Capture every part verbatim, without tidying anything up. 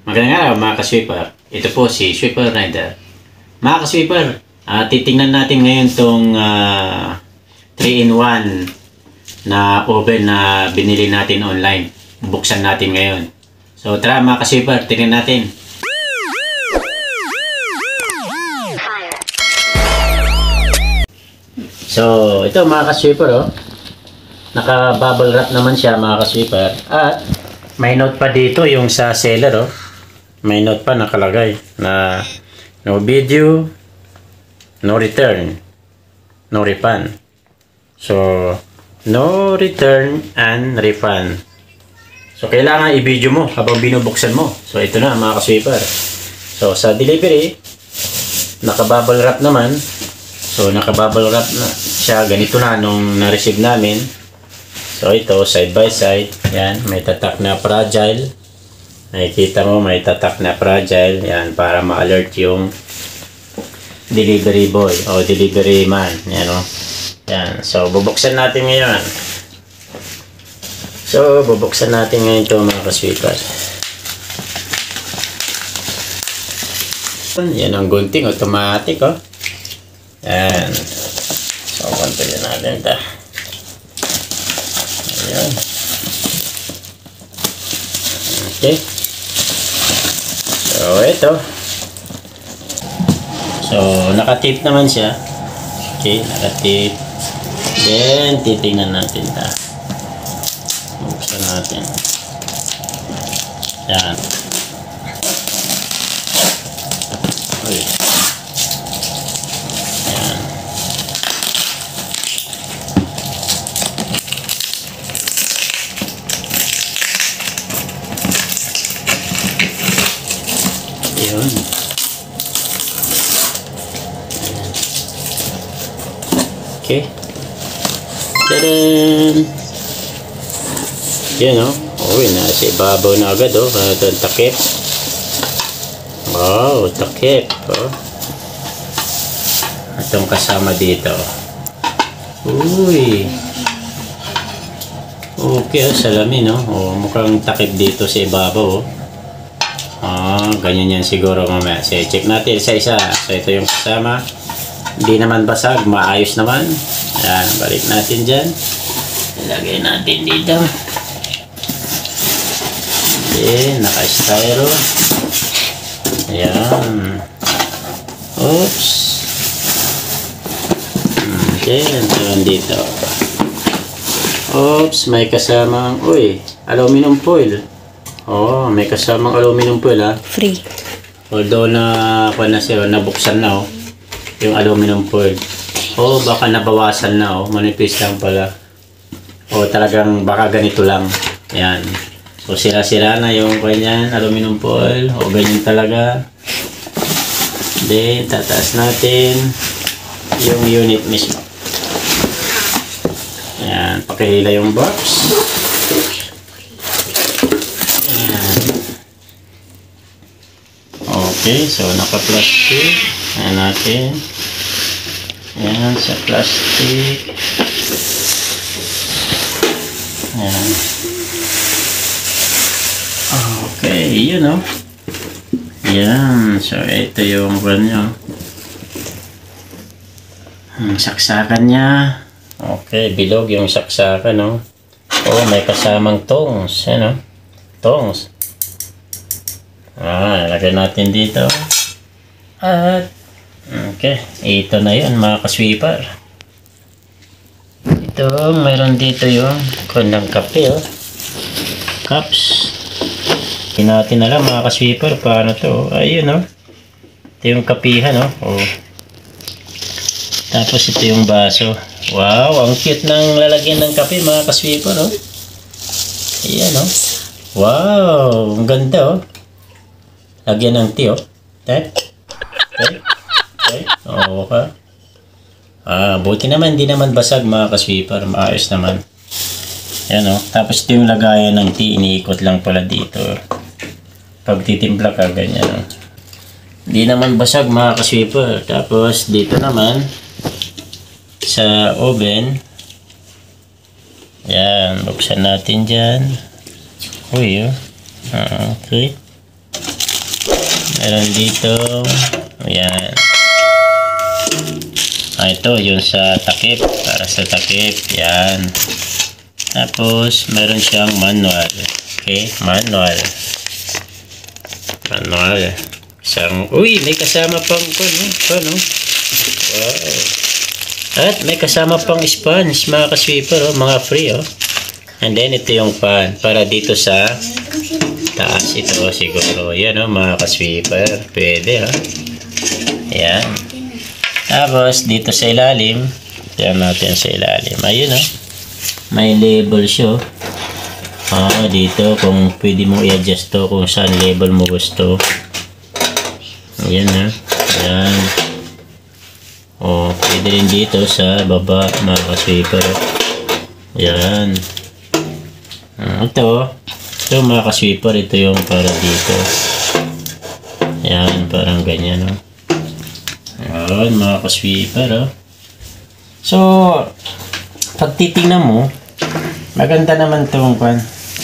Magandang araw mga ka-sweeper. Ito po si Sweeper Rider. Mga ka-sweeper, uh, titingnan natin ngayon itong uh, three in one na oven na binili natin online. Buksan natin ngayon. So tara mga ka-sweeper, tingnan natin. So ito mga ka-sweeper, oh. Naka-bubble wrap naman siya mga ka-sweeper. At may note pa dito yung sa seller, oh. May note pa nakalagay na no video, no return, no refund. So, no return and refund. So, kailangan i-video mo habang binubuksan mo. So, ito na mga ka-sweeper. So, sa delivery, naka-bubble wrap naman. So, naka-bubble wrap na siya. Ganito na nung na-receive namin. So, ito, side by side. Yan, may tatak na fragile. Nakikita mo may tatak na fragile. Yan, para ma-alert yung delivery boy o delivery man. Yan, o. Yan. So, bubuksan natin ngayon. So, bubuksan natin ngayon ito mga ka-sweeper. Yan ang gunting. Automatic, o. Yan. So, kontrolin natin ito. Ayan. Okay. So, ito. So, nakatip naman siya. Okay, nakatip. Then, titingnan natin ito. Buksan natin. Yan. Uy. Yan. Yun. Okay. Tadaan! Yan, o. Oh. Uy, nasa ibabaw na agad, o. Oh. Ito ang takip. Wow, takip. Oh. Itong kasama dito. Uy. Okay, oh. Salamin, o. Oh. Oh, mukhang takip dito sa ibabaw, o. Oh. Ah, ganyan yan siguro mamaya. So, check natin isa-isa. So, ito yung kasama. Hindi naman basag. Maayos naman. Ayan, balik natin dyan. Ilagay natin dito. Then, naka-styro. Ayan. Oops. Okay, ito dito. Oops, may kasamang, uy, aluminum foil. Oh, may kasamang aluminum foil, ha? Free. Although na, pa na siya, nabuksan na, oh. Yung aluminum foil. Oh, baka nabawasan na, oh. Manipis lang pala. Oh, talagang baka ganito lang. Yan. So, sira-sira na yung kanyan, aluminum foil. Oh, ganyan talaga. Then, tataas natin yung unit mismo. Yan. Pakihila yung box. Okay, so naka-plastic. Ayan natin. Ayan, sa plastic. Ayan. Okay, yun o. Ayan, so ito yung ganyan. Ang saksakan niya. Okay, bilog yung saksakan, no? Oh, may kasamang tongs. Ano? Tongs. Ah, lagay natin dito. At, okay. Ito na yun, mga ka-sweeper. Ito, mayroon dito yung kundang kape, oh. Cups. Hindi natin alam, mga ka-sweeper, paano to. Ayun, oh. Ito yung kapihan, oh. Oh. Tapos ito yung baso. Wow, ang cute ng lalagyan ng kape, mga ka-sweeper, oh. Ayan, oh. Wow, ang ganda, oh. Lagyan ng tea, oh. Eh? Okay. Okay. Oo ka. Ah, buti naman, hindi naman basag mga ka-sweeper. Maayos naman. Ayan, oh. Tapos ito yung lagayan ng tea. Iniikot lang pala dito. Pag titimpla ka, ganyan, oh. Hindi naman basag mga ka-sweeper. Tapos dito naman sa oven. Ayan, buksan natin dyan. Uy, oh. Ah, okay. Meron dito. Ayan. Ah, ito, yung sa takip. Para sa takip. Yan. Tapos, meron siyang manual. Okay, manual. Manual. Isang, uy, may kasama pang, ano, ano. Wow. At may kasama pang sponge, mga ka-sweeper, oh, mga free, oh. And then, ito yung pan. Para dito sa taas ito, siguro. Yan, oh, mga ka-sweeper. Pwede, oh. Yan. Tapos, dito sa ilalim, tignan natin sa ilalim. Ayun, oh. May label siya, oh. Ah, dito, kung pwede mo i-adjust to, kung saan label mo gusto. Ayan, ha. Ayan. O, pwede rin dito sa baba, mga ka-sweeper. Ayan. Ah, ito, ito, mga ka-sweeper, ito yung para dito. Ayan, parang ganyan, oh. Ayan, mga ka-sweeper, oh. So, pag titingnan mo, maganda naman itong kwan.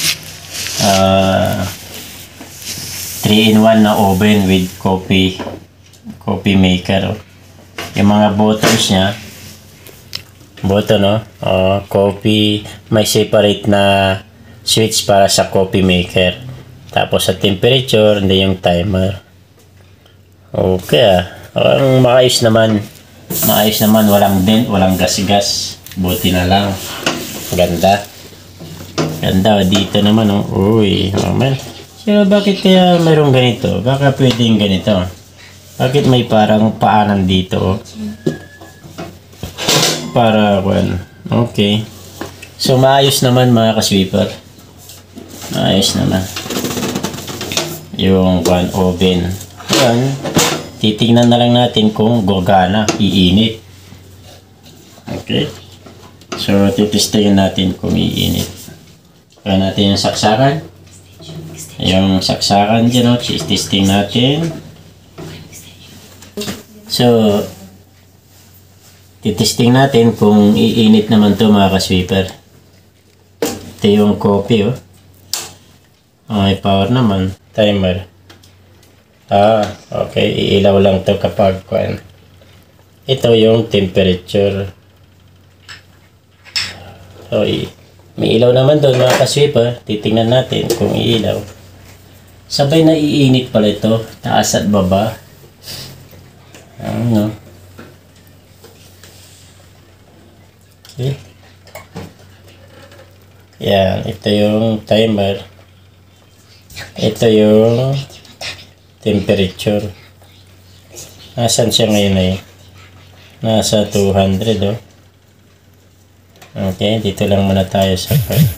Uh, three in one na oven with coffee coffee maker, oh. Yung mga buttons nya, button, no? Uh, coffee, may separate na switch para sa coffee maker. Tapos sa temperature, hindi yung timer. Okay, ah. Ang maayos naman. Maayos naman, walang dent, walang gas-gas. Buti na lang. Ganda. Ganda, dito naman, oh. Uy, oh man. So, bakit kaya mayroong ganito? Baka pwedeng ganito. Bakit may parang paanan dito, oh? Para, well, okay. So, maayos naman, mga ka-sweeper. Maayos naman. Yung pan oven. Ayan. Titingnan na lang natin kung gagana, iinit. Okay. So, titestingin natin kung iinit. Kaya natin yung saksakan. Yung saksakan dyan, no? Testing natin. So, titesting natin kung iinit naman to, mga ka-sweeper. Ito yung coffee, oh. Oh, may power naman. Timer. Ah, okay. Iilaw lang to kapag kwan. Ito yung temperature. So, may ilaw naman doon, mga ka-sweeper. Titingnan natin kung iilaw. Sabay na iinit pala ito. Taas at baba. Ano? Okay. Yan. Ito yung timer. Ito yung temperature. Nasaan siya ngayon ay? Nasa two hundred, oh. Okay, dito lang muna tayo sa file.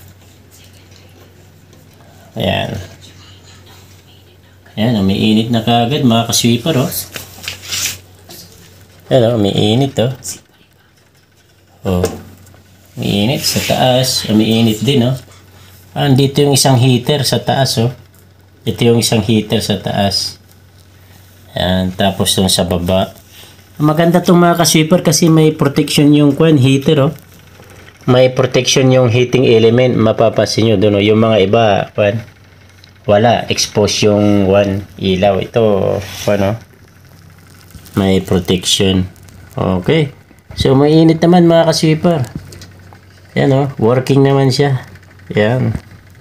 Ayan. Ayan, umiinit na kaagad, mga ka-sweeper, oh. Ayan, oh, umiinit, oh. Oh. Umiinit sa taas. Umiinit din, oh. Ah, dito yung isang heater sa taas, oh. Ito yung isang heater sa taas. Ayan, tapos yung sa baba. Maganda itong mga ka-sweeper kasi may protection yung kwan, heater, oh. May protection yung heating element. Mapapansin nyo doon, oh. Yung mga iba, kwan, wala. Expose yung one ilaw. Ito, kwan, oh. May protection. Okay. So, mainit naman, mga ka-sweeper. Yan, oh. Working naman siya. Yan.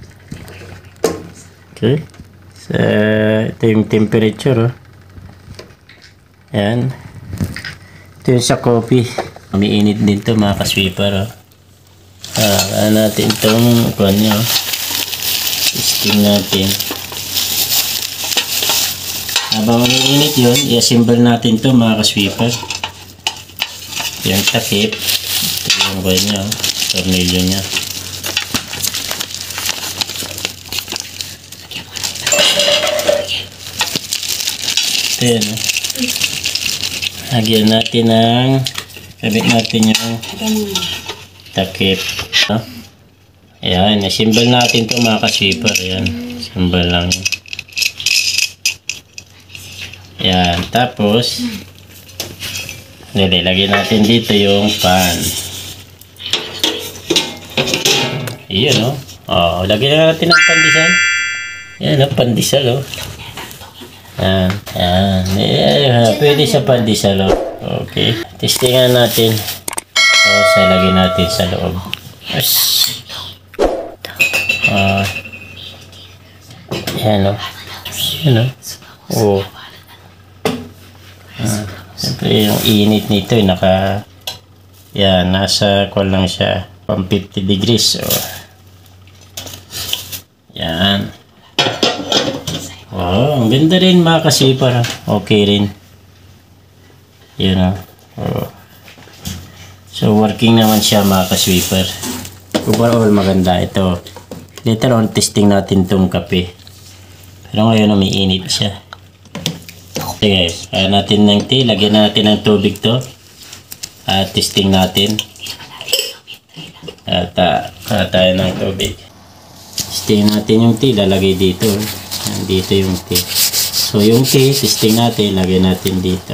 Okay. So, ito yung temperature, oh. Yan. Ito yung sa coffee. Umiinit din to, mga ka-sweeper, oh. Ah, kaya natin itong kwan nyo. Testing natin. Habang umiinit yun, i-assemble natin to, mga ka-sweeper. Yung takip. Ito yung kwan nyo. Tornilyo nya. Ito yan, oh. Lagyan natin ng kabit natin yung takip. No? Ayan, simbol natin ito, mga ka-sweeper. Ayan, simbol lang. Ayan, tapos nilagyan natin dito yung pan. Ayan, oh. Oh, lagyan na natin ng pandesal. Ayan, oh, pandesal, oh. Yan, yan. Eh, pwede sa pandesal. Okay. Testingan natin. So, sa lagay natin sa loob. Yes. Ah. Yan o. Yan o. Oo. Ah. Siyempre, yung init nito, eh, naka... Yan, nasa kwan lang siya. Pang fifty degrees. So, yan. Wow, ang ganda rin mga kasipar. Okay rin. Yun o. Oh. So, working naman siya mga kasweeper. Overall, maganda ito. Later on, testing natin itong kape. Pero ngayon, umiinit siya. Sige, kaya natin ng tea. Lagyan natin ng tubig to. At testing natin. At uh, kaya tayo ng tubig. Testing natin yung tea. Lalagay dito. Dito yung tea. So, yung tea, testing natin. Lagyan natin dito.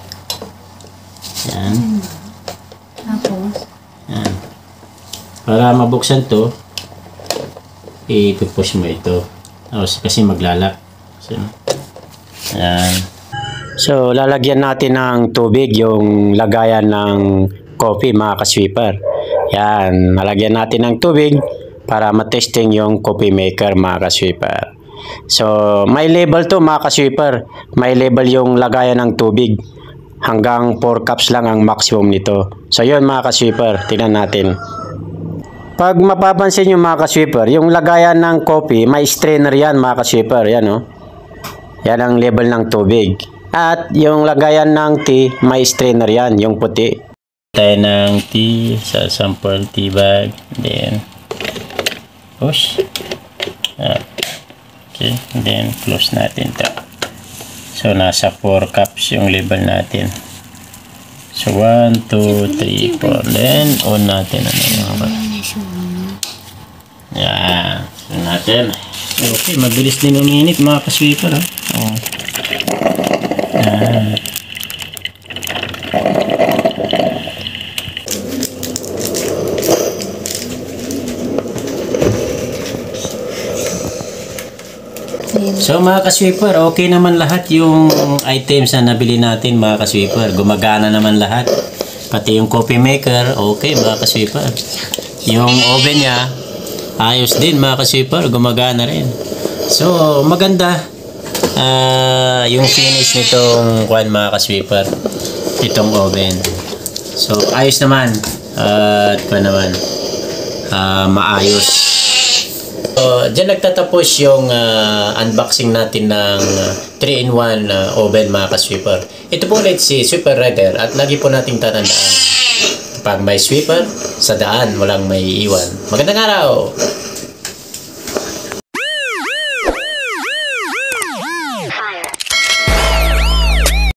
Yan. Tapos? Yan. Para mabuksan to, i-push mo ito. Tapos, kasi maglalak. So, yan. So, lalagyan natin ng tubig yung lagayan ng coffee mga kasweeper. Yan. Lalagyan natin ng tubig para matesting yung coffee maker mga kasweeper. So, may label to mga kasweeper. May label yung lagayan ng tubig. Hanggang four cups lang ang maximum nito. So, yun mga kasweeper. Tingnan natin. Pag mapapansin nyo mga kasweeper, yung lagayan ng coffee, may strainer yan mga kasweeper. Yan o. Oh. Yan ang label ng tubig. At yung lagayan ng tea, may strainer yan, yung puti. Tayo ng tea sa sample tea bag. Then, push. Ah. Okay, then close natin to. So, nasa four cups yung label natin. So, one, two, three, four. Then, on natin. Ano yung mga. Yan. So, natin. Okay, mabilis din uminit mga kasweeper. Oh. Yan. So mga kasweeper, okay naman lahat yung items na nabili natin mga kasweeper. Gumagana naman lahat. Pati yung coffee maker, okay mga kasweeper. Yung oven niya, ayos din mga kasweeper, gumagana rin. So maganda uh, yung finish nitong kwan mga kasweeper. Itong oven. So ayos naman. At uh, kwan naman, uh, maayos. So, dyan nagtatapos yung uh, unboxing natin ng uh, three in one uh, oven mga kasweeper. Ito po ulit si Sweeper Rider at lagi po nating tatandaan. Kapag may sweeper, sa daan walang may iwan. Magandang araw!